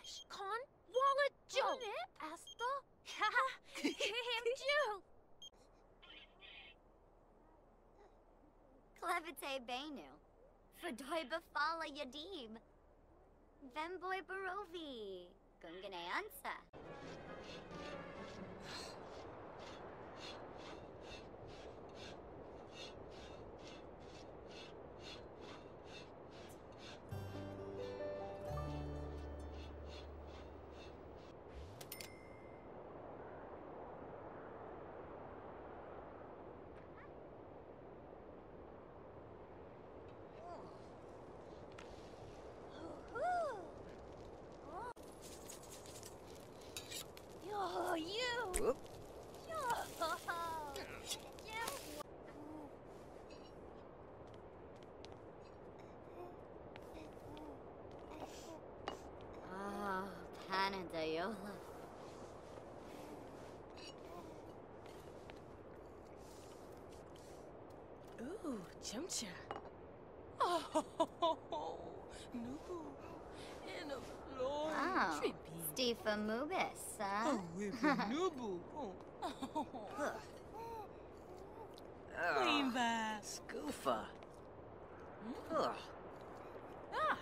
Con wallet Joe. Asta? Him too. Clevite Benu. Fedoiba Fala Yadim. Vemboy Barovi. Gungane Ansa. Oh, you. Whoop. Oh, Canadayola. Ooh, Chumcha. Oh, no. And a floor Oh, trippy. Stifa Mubis, Oh, whippy nubu. Oh, Queen vibe. Scoofa. Ugh. Ah.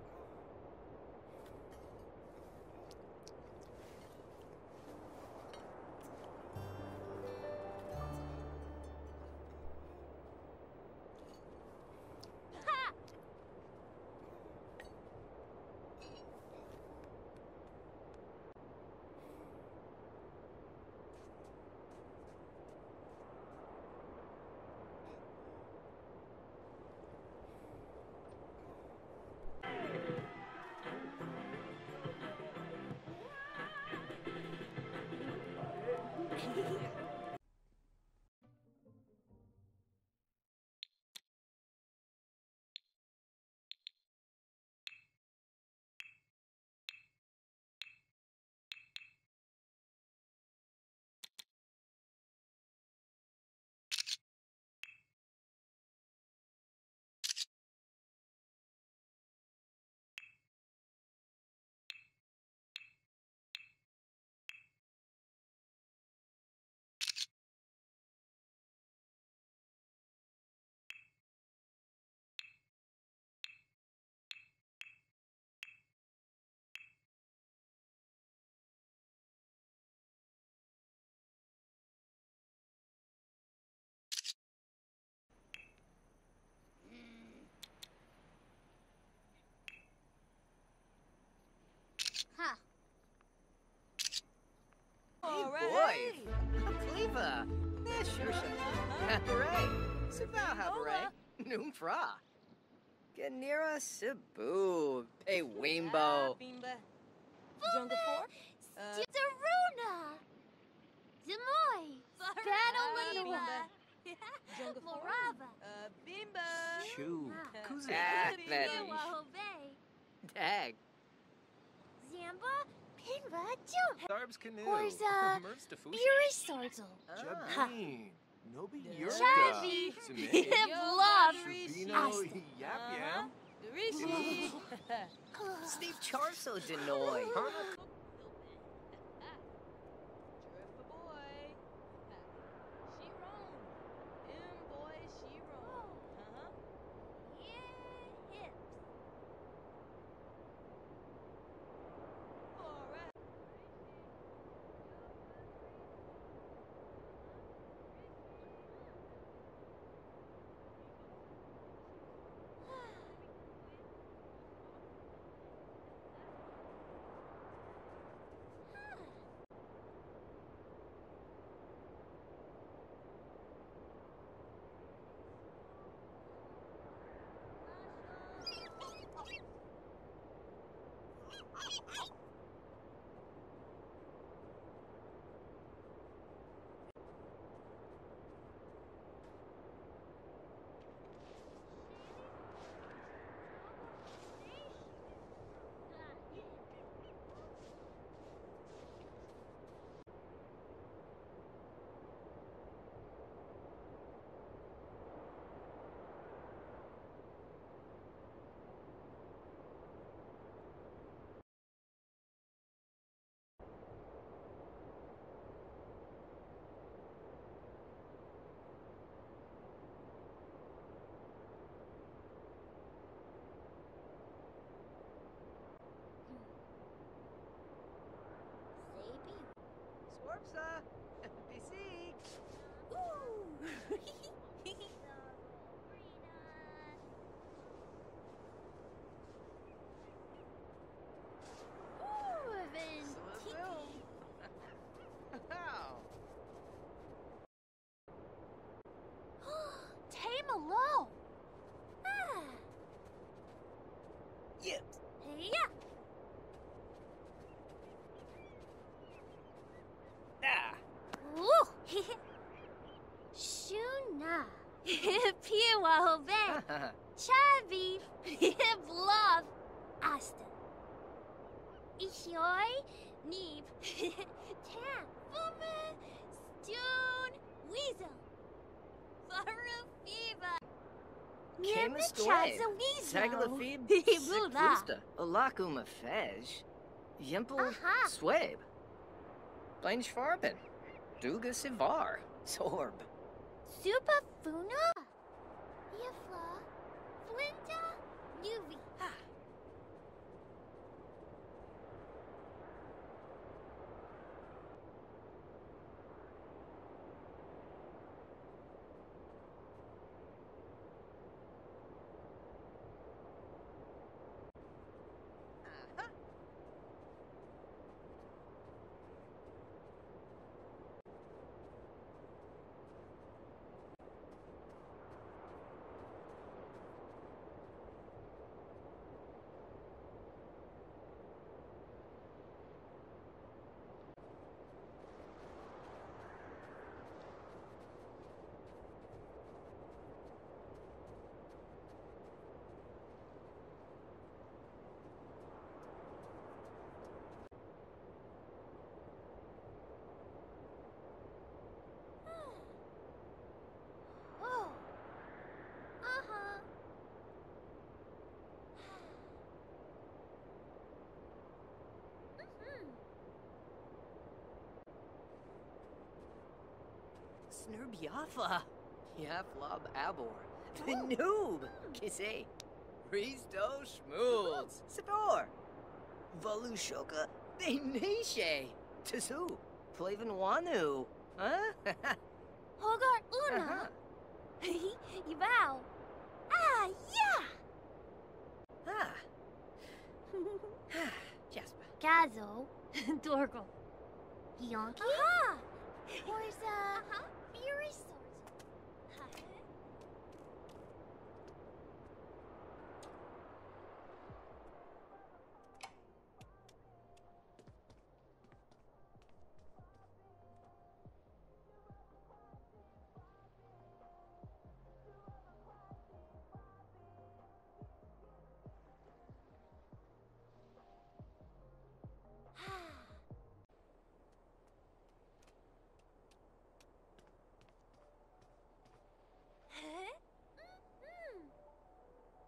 Huh. All Boy, right. Cleva. Yeah, sure. Hooray. Sabah hooray. Noomfra. Ganira Cebu. Pay Wimbo. Bimba. Jungle 4? Daruna. Demoy. Banalina. Jungle 4? Morava. Bimba. Chew. Kuzi. Ah, that Wahobe. Dag. Zamba. Pinva. Jum. Tharb's canoe. Where's, Merv's Defushi. Yuri Sarzel. Jabin. Nobi Yurka. Shavi. Zimei. Love. Shabino. Asta. Yap Yam. Dorishi. Steve Charso Denoy. Drifter boy. She roam. Boy, she roam. Yeah, hips. All right. Piwa Hove. Chavi. Love. Asta. Ishoi. Neep. Tam. Fuma. Stune. Weasel. Faru Fiva. Camus Chaza Weasel. Tagalafib, Bula. Siklusta, Olakuma Fej, Yimple, Aha. Swabe, Blaine Schwarben, Duga Sivar, Sorb. Super Funa. Yafla. Flinta. Nuvi. Oh. Uh-huh. Snurbiafa, Yaflob Abor, the noob, Kise, Risto Schmools, Sabor, Valushoka, the Nishe, Tazu, Flavin Wanu, huh? Hogar Una. Yabao. Ah, yeah. Ah. Jasper. Gazo. Dorgo. Yonki. Aha. Horza. Fury Swords.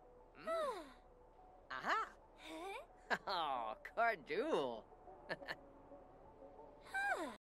Aha. Oh, Cardul.